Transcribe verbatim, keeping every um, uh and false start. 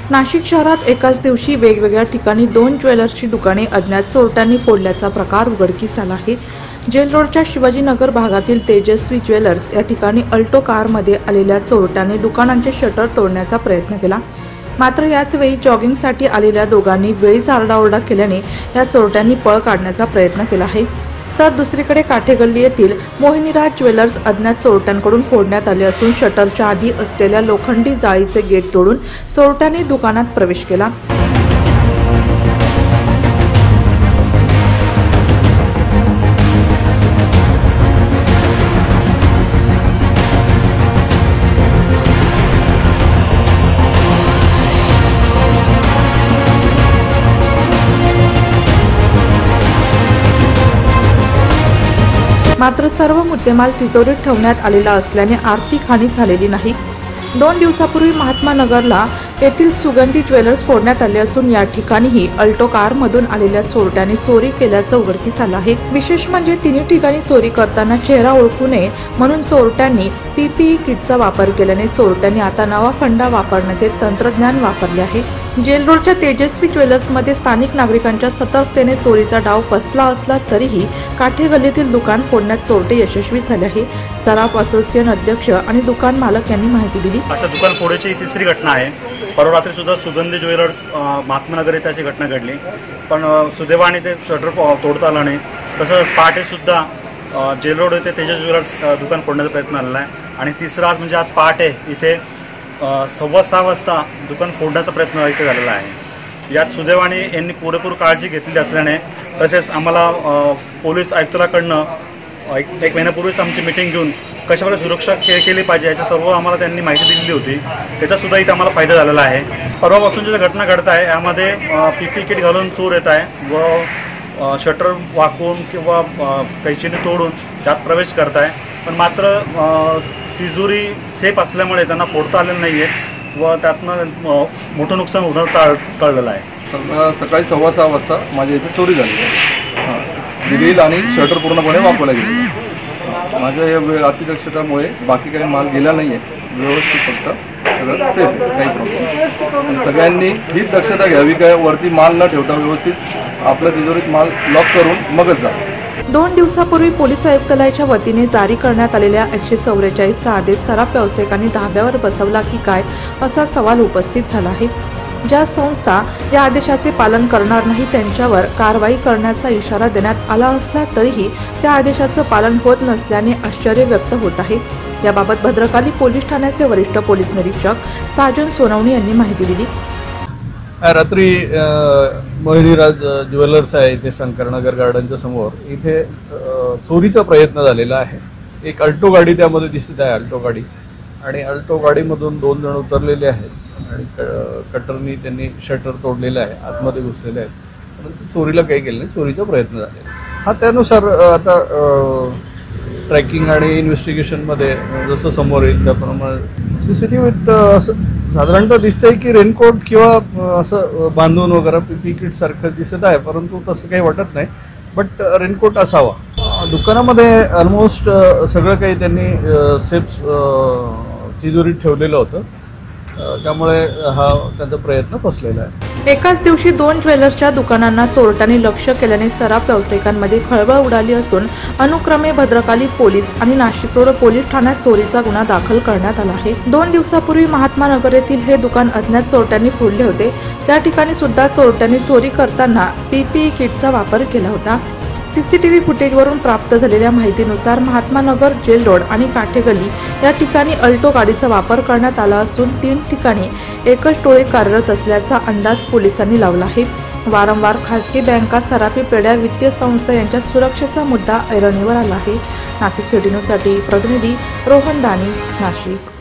नाशिक शहरात एकाच दिवशी वेगवेगळ्या ठिकाणी दोन ज्वेलर्सची दुकाने अज्ञात चोरट्यांनी फोडल्याचा प्रकार उघडकीस आला आहे। जेल रोडच्या शिवाजीनगर भागातील तेजस्वी ज्वेलर्स या ठिकाणी अल्टो कारमध्ये आलेल्या चोरट्यांनी दुकानांचे शटर तोडण्याचा प्रयत्न केला। मात्र याच वेळी जॉगिंगसाठी आलेल्या दोघांनी वेळीच आरडाओरडा केल्याने या चोरट्यांनी पळ काढण्याचा प्रयत्न केला आहे। तर दुसरीकडे काठेगल्ली येथील मोहिनीराज ज्वेलर्स अज्ञात चोरट्यांकडून फोडण्यात आले असून शटरच्या आधी असलेल्या लोखंडी जाळीचे गेट तोडून चोरट्यांनी दुकानात प्रवेश केला। मात्र सर्व मुद्देमाल तिजोरीत ठेवण्यात आलेला असल्याने आर्थिक हानी झालेली नाही। दोन दिवसापूर्वी महात्मा नगरला येथील सुगंधी ज्वेलर्स फोडण्यात आले असून या ठिकाणीही अल्टो कारमधून आलेल्या चोरट्यांनी चोरी केल्याचं उघडकीस आलं आहे। विशेष म्हणजे तिन्ही ठिकाणी चोरी करताना चेहरा ओळखू नये म्हणून चोरट्यांनी पीपीई किटचा वापर केल्याने चोरट्यांनी आता नवा फंडा वापरण्याचे तंत्रज्ञान वापरले आहे। जेल रोडच्या तेजस्वी ज्वेलर्समध्ये स्थानिक नागरिकांच्या सतर्कतेने चोरीचा डाव फसला असला तरीही काठेगल्लीतील दुकान फोडण्यात चोरटे यशस्वी झाले आहे। सराफ असोसिएशन अध्यक्ष आणि दुकान मालक यांनी माहिती दिली। अशा दुकान फोडायची तिसरी घटना आहे। परवा रात्री सुद्धा सुगंधी ज्वेलर्स महात्मा नगर येथे अशी घटना घडली, पण सुदैवाने ते शटर तोडता आलं नाही। तसंच पहाटे सुद्धा जेल रोड येथे तेजस ज्वेलर्स दुकान फोडण्याचा प्रयत्न आलेला आहे आणि तिसरा आज म्हणजे आज पहाटे इथे सव्वा सहा वाजता दुकान फोडण्याचा प्रयत्न इथे झालेला आहे। यात सुदैवाने यांनी पुरेपूर काळजी घेतली असल्याने तसेच आम्हाला पोलीस आयुक्तालयाकडनं एक एक महिन्यापूर्वीच आमची मीटिंग घेऊन कशाप्रकारे सुरक्षा के केली पाहिजे याची सर्व आम्हाला त्यांनी माहिती दिलेली होती। त्याचासुद्धा इथे आम्हाला फायदा झालेला आहे। परवापासून जी घटना घडत आहे यामध्ये पी पी किट घालून चोर येत आहे व शटर वाकून किंवा कैचीने तोडून त्यात प्रवेश करत आहे, पण मात्र तिजोरी सेफ असल्यामुळे त्यांना फोडता आलेलं नाही आहे व त्यातनं मोठं नुकसान होणं टाळ टाळलेलं आहे। सकाळी सव्वा सहा वाजता माझ्या इथे चोरी झाली हां ग्रिल आणि शटर पूर्णपणे वापरला गेला। माझ्या या अतिदक्षतामुळे बाकी काही माल गेला नाही आहे, व्यवस्थित फक्त सगळं सेफ आहे, काही प्रॉब्लेम। सगळ्यांनी हीच दक्षता घ्यावी काय वरती माल न ठेवता व्यवस्थित आपल्या तिजोरीत माल लॉक करून मगच जा। दोन दिवसापूर्वी पोलीस आयुक्तालयाच्या वतीने जारी करण्यात आलेल्या एकशे चौवेचाळीसचा आदेश सराफ व्यावसायिकांनी धाब्यावर बसवला की काय असा सवाल उपस्थित झाला आहे। ज्या संस्था या आदेशाचे पालन करणार नाही त्यांच्यावर कारवाई करण्याचा इशारा देण्यात आला असला तरीही त्या आदेशाचं पालन होत नसल्याने आश्चर्य व्यक्त होत आहे। याबाबत भद्रकाली पोलीस ठाण्याचे वरिष्ठ पोलीस निरीक्षक साजन सोनवणे यांनी माहिती दिली। रात्री मोहिनीराज ज्वेलर्स आहे इथे शंकरनगर गार्डनच्या समोर, इथे चोरीचा प्रयत्न झालेला आहे। एक अल्टो गाडी त्यामध्ये दिसत आहे, अल्टो गाडी, आणि अल्टो गाडीमधून दोन जण उतरलेले आहेत आणि कटरनी त्यांनी शटर तोडलेलं आहे, आतमध्ये घुसलेले आहेत, परंतु चोरीला काही केलं नाही, चोरीचा प्रयत्न झालेला हा। त्यानुसार आता ट्रॅकिंग आणि इन्व्हेस्टिगेशनमध्ये जसं समोर येईल त्याप्रमाणे सीसीटीव्हीत असं साधारणतः दिसतंय की रेनकोट किंवा असं बांधून वगैरे पीपी किट सारखं दिसत आहे, परंतु तसं काही वाटत नाही, बट रेनकोट असावा। दुकानामध्ये ऑलमोस्ट सगळं काही त्यांनी सेफ तिजोरीत ठेवलेलं होतं, त्यामुळे हा त्यांचा प्रयत्न फसलेला आहे। एकाच दिवशी दोन ज्वेलर्सच्या दुकानांना चोरट्यांनी लक्ष केल्याने सराफ व्यावसायिकांमध्ये खळबळ उडाली असून अनुक्रमे भद्रकाली पोलीस आणि नाशिक रोड पोलीस ठाण्यात चोरीचा गुन्हा दाखल करण्यात आला आहे। दोन दिवसापूर्वी महात्मा नगर येथील हे दुकान अज्ञात चोरट्यांनी फोडले होते। त्या ठिकाणी सुद्धा चोरट्यांनी चोरी करताना पीपीई किटचा वापर केला होता। सीसीटीव्ही फुटेजवरून प्राप्त झालेल्या माहितीनुसार महात्मा नगर, जेल रोड आणि काठेगल्ली या ठिकाणी अल्टो गाडीचा वापर करण्यात आला असून तीन ठिकाणी एकच टोळे कार्यरत असल्याचा अंदाज पोलिसांनी लावला आहे। वारंवार खासगी बँका, सराफी पेढ्या, वित्तीय संस्था यांच्या सुरक्षेचा मुद्दा ऐरणीवर आला आहे। नाशिक सिटी न्यूजसाठी प्रतिनिधी रोहन दानी, नाशिक।